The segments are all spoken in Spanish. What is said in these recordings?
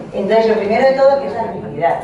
Entonces, lo primero de todo, ¿qué es la felicidad?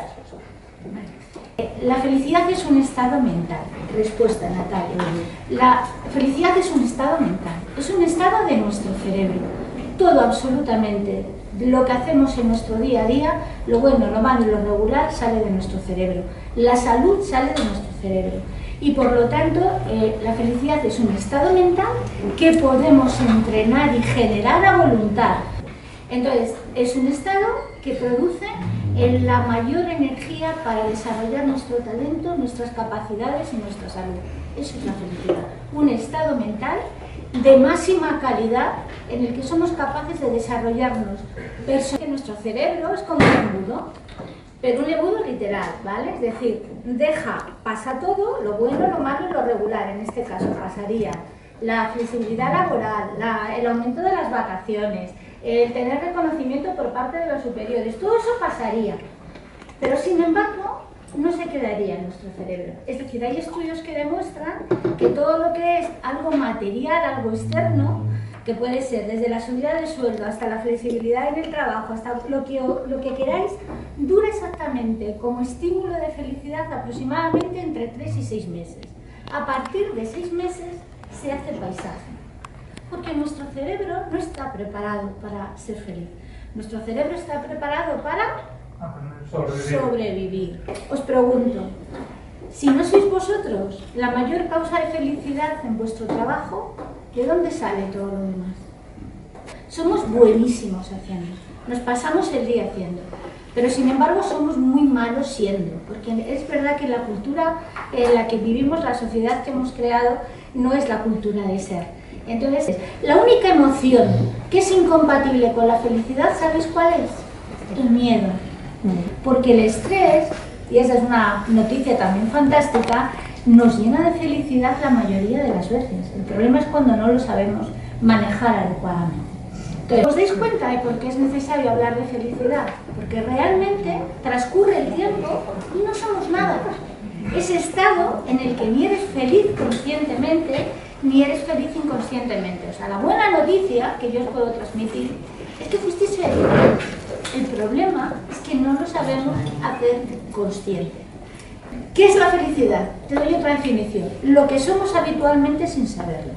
La felicidad es un estado mental. Respuesta, Natalia. La felicidad es un estado mental. Es un estado de nuestro cerebro. Todo, absolutamente, lo que hacemos en nuestro día a día, lo bueno, lo malo y lo regular, sale de nuestro cerebro. La salud sale de nuestro cerebro. Y por lo tanto, la felicidad es un estado mental que podemos entrenar y generar a voluntad. Entonces, es un estado que produce la mayor energía para desarrollar nuestro talento, nuestras capacidades y nuestra salud. Eso es la felicidad. Un estado mental de máxima calidad en el que somos capaces de desarrollarnos. Nuestro cerebro es como un embudo, pero un embudo literal, ¿vale? Es decir, pasa todo, lo bueno, lo malo y lo regular. En este caso pasaría la flexibilidad laboral, el aumento de las vacaciones, el tener reconocimiento por parte de los superiores, todo eso pasaría. Pero sin embargo, no se quedaría en nuestro cerebro. Es decir, hay estudios que demuestran que todo lo que es algo material, algo externo, que puede ser desde la subida de sueldo hasta la flexibilidad en el trabajo, hasta lo que queráis, dura exactamente como estímulo de felicidad aproximadamente entre 3 y 6 meses. A partir de 6 meses se hace paisaje, porque nuestro cerebro no está preparado para ser feliz. Nuestro cerebro está preparado para sobrevivir. Os pregunto, si no sois vosotros la mayor causa de felicidad en vuestro trabajo, ¿de dónde sale todo lo demás? Somos buenísimos haciendo, nos pasamos el día haciendo, pero sin embargo somos muy malos siendo, porque es verdad que la cultura en la que vivimos, la sociedad que hemos creado, no es la cultura de ser. Entonces, la única emoción que es incompatible con la felicidad, ¿sabéis cuál es? El miedo. Porque el estrés, y esa es una noticia también fantástica, nos llena de felicidad la mayoría de las veces. El problema es cuando no lo sabemos manejar adecuadamente. Entonces, ¿os dais cuenta de por qué es necesario hablar de felicidad? Porque realmente transcurre el tiempo y no somos nada. Ese estado en el que ni eres feliz conscientemente, ni eres feliz inconscientemente. O sea, la buena noticia que yo os puedo transmitir es que fuisteis felices. El problema es que no lo sabemos hacer consciente. ¿Qué es la felicidad? Te doy otra definición. Lo que somos habitualmente sin saberlo.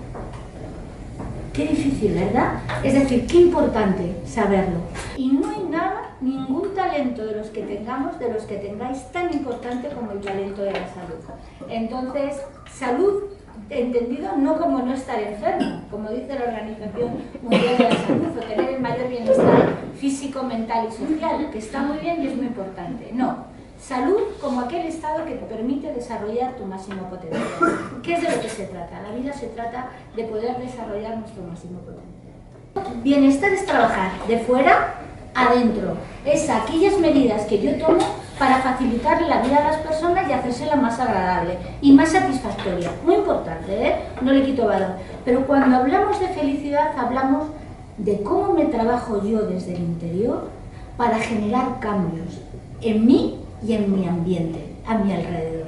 Qué difícil, ¿verdad? Es decir, qué importante saberlo. Y no hay nada, ningún talento de los que tengamos, de los que tengáis, tan importante como el talento de la salud. Entonces, salud, entendido no como no estar enfermo, como dice la Organización Mundial de la Salud, o tener el mayor bienestar físico, mental y social, que está muy bien y es muy importante. No, salud como aquel estado que te permite desarrollar tu máximo potencial. ¿Qué es de lo que se trata? La vida se trata de poder desarrollar nuestro máximo potencial. Bienestar es trabajar de fuera adentro. Es aquellas medidas que yo tomo para facilitar la vida a las personas y hacérsela más agradable y más satisfactoria. Muy importante, ¿eh? No le quito valor. Pero cuando hablamos de felicidad, hablamos de cómo me trabajo yo desde el interior para generar cambios en mí y en mi ambiente, a mi alrededor.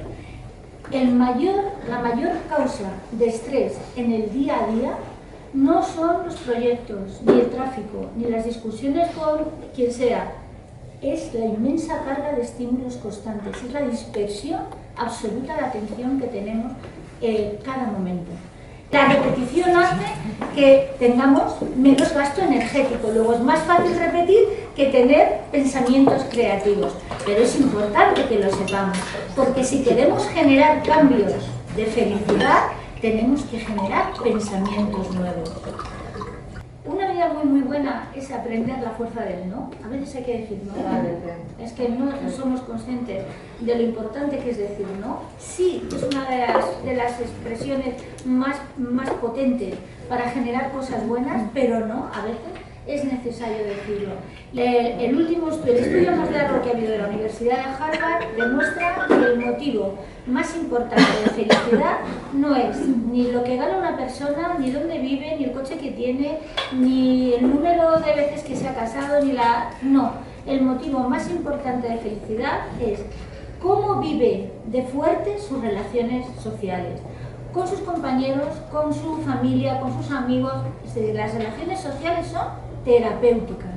La mayor causa de estrés en el día a día no son los proyectos, ni el tráfico, ni las discusiones con quien sea. Es la inmensa carga de estímulos constantes, es la dispersión absoluta de atención que tenemos en cada momento. La repetición hace que tengamos menos gasto energético, luego es más fácil repetir que tener pensamientos creativos, pero es importante que lo sepamos, porque si queremos generar cambios de felicidad, tenemos que generar pensamientos nuevos. Una vida muy buena es aprender la fuerza del no. A veces hay que decir no. Es que no somos conscientes de lo importante que es decir no. Sí, es una de las expresiones más potentes para generar cosas buenas, pero no, a veces es necesario decirlo. El estudio más largo que ha habido de la Universidad de Harvard demuestra que el motivo más importante de felicidad no es ni lo que gana una persona, ni dónde vive, ni el coche que tiene, ni el número de veces que se ha casado, No, el motivo más importante de felicidad es cómo vive de fuerte sus relaciones sociales, con sus compañeros, con su familia, con sus amigos. Es decir, las relaciones sociales son terapéuticas.